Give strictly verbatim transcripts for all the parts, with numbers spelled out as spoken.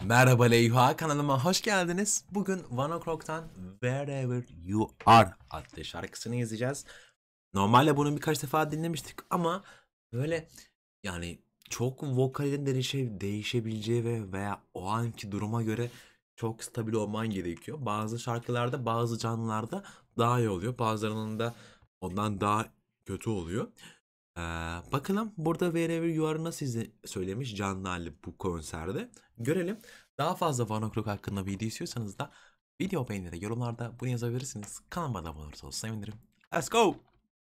Merhaba Leyha, kanalıma hoş geldiniz. Bugün One O'Clock'tan Wherever You Are adlı şarkısını izleyeceğiz. Normalde bunu birkaç defa dinlemiştik ama böyle yani çok vokalin değişe, değişebileceği ve veya o anki duruma göre çok stabil olman gerekiyor. Bazı şarkılarda, bazı canlılarda daha iyi oluyor. Bazılarının da ondan daha kötü oluyor. Ee, bakalım burada Wherever You Are'ı nasıl izle- söylemiş canlı hali bu konserde. Görelim. Daha fazla One Ok Rock hakkında video istiyorsanız da video beğenide yorumlarda bunu yazabilirsiniz. Kanalıma da abone olursanız sevinirim. Let's go!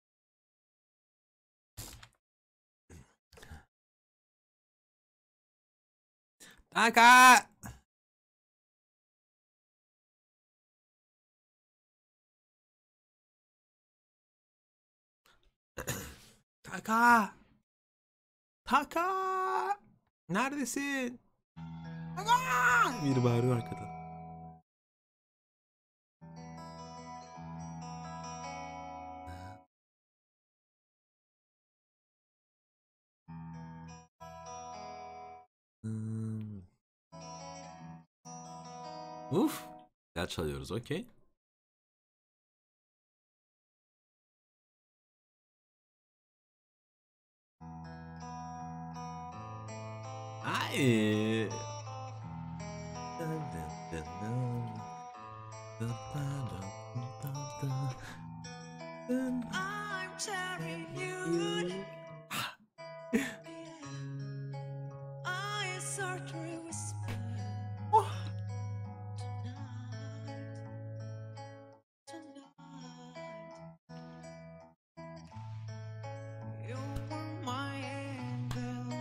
Taka! Taka! Taka! Neredesin? Taka! Biri bağırıyor arkadan. Hmm. Uf! Güzel çalıyoruz, okey. Ay! I'm telling you, I start to whisper tonight, tonight. You were my angel.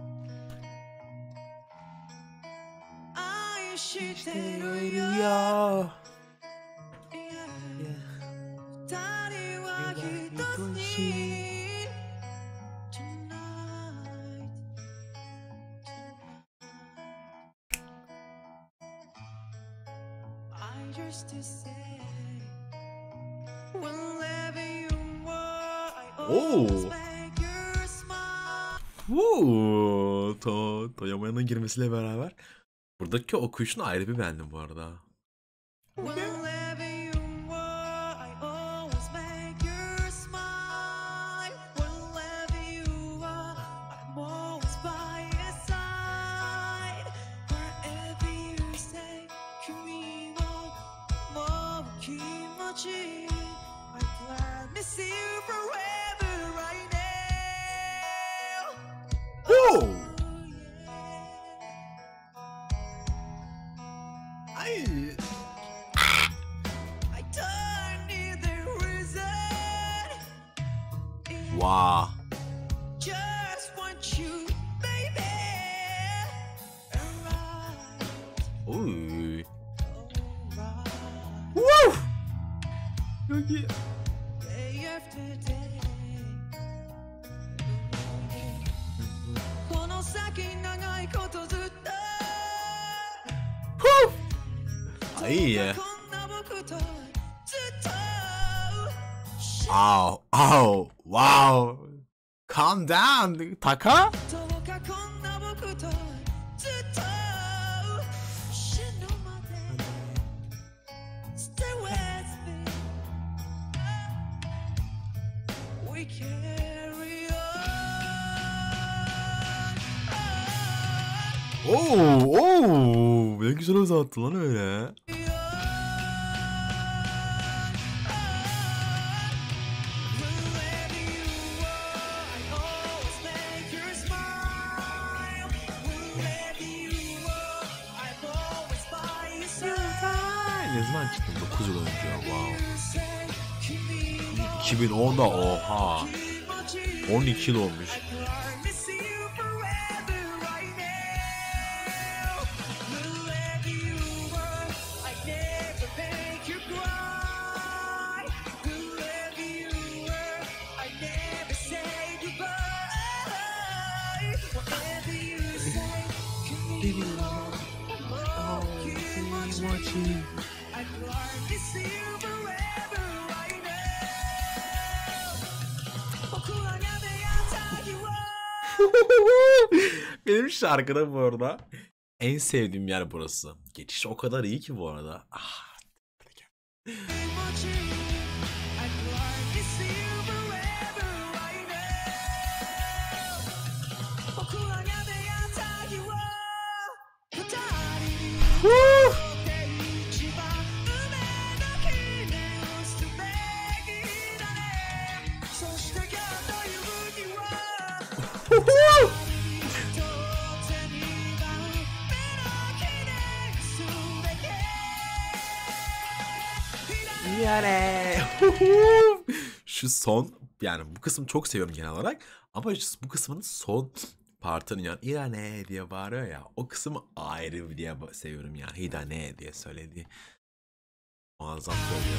I should tell you, yeah. 二人は一つに tonight. I used to say, whenever you were, I always Oo. make you smile. Woo, to Toyamaya'nın girmesiyle beraber buradaki okuyuşunu ayrı bir beğendim bu arada. Whenever you were, I always make you smile. Whenever you were, I'm always by your side. Wherever you say, 君はもう気持ちいい. I promise you forever right now. Woo! Oh, yeah. Ay. I don't need the reason. Wow. Just want you, baby. Alright, Uy. alright. Woo! Çok iyi. Day after day. この先長いことずっと Ay ya. こんな僕とずっと Ow. Ow. Wow. Calm down. Taka? どうかこんな僕とずっと死ぬまで Stay with me. We carry on. Oo, oo. Ne güzel uzattı lan öyle. Wherever you are, I always make you smile. Wherever you are, I'm always by your side. Ne zaman çıktın? dokuz yıl önce ya. Wow. You say, 君は iki bin onda oha. 気持ちいい. on iki yıl olmuş. I promise you forever right now. Wherever you are, I never make you cry. Wherever you are, I never say goodbye. Whatever you say, 君はもう気持ちいい. I promise you forever right now. 僕はやめやった日は Benim şarkıda bu arada En sevdiğim yer burası. Geçiş o kadar iyi ki bu arada. Ah. Yani şu son, yani bu kısmı çok seviyorum genel olarak ama şu- bu kısmın son partını yani İrane diye bağırıyor ya, o kısmı ayrı diye ba- seviyorum yani. Hidane diye söylediği muazzam söylüyor.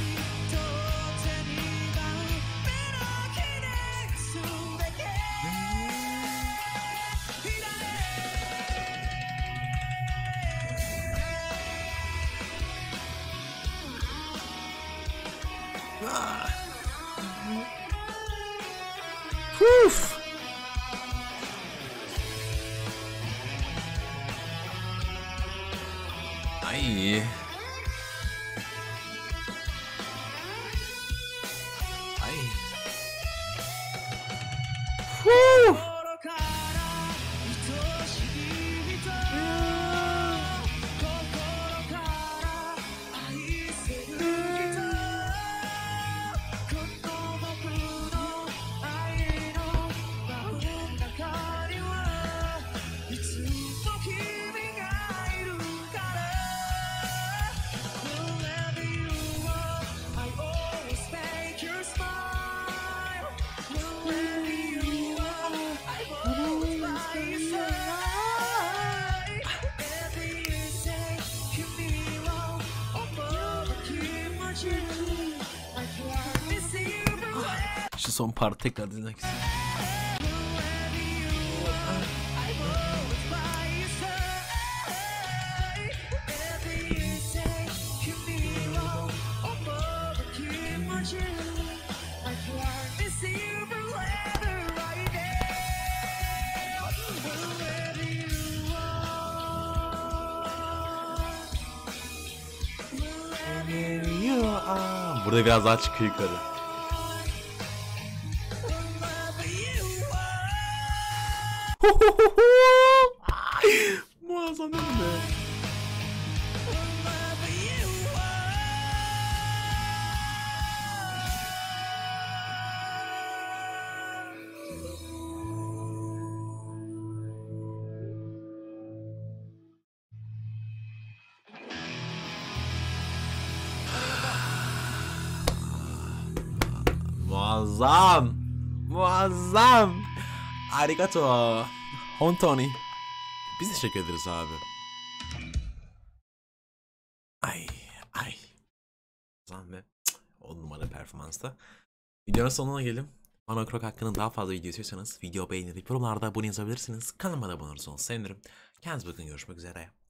Ah. Huf. Ay. Ay. Huf. Şu son parti tekrar dinlemek istiyorum. Burada biraz daha çıkıyor yukarı. Muazzam değil mi? Muazzam. Muazzam. Arigato. Hontoni. Biz teşekkür ederiz abi. Ay ay. Muazzam ve on numara performansta. Videonun sonuna gelelim. Vano Croc hakkında daha fazla video istiyorsanız video beğenip yorumlarda bunu yazabilirsiniz. Kanalıma da abone olursanız sevinirim. Kendinize bakın, görüşmek üzere.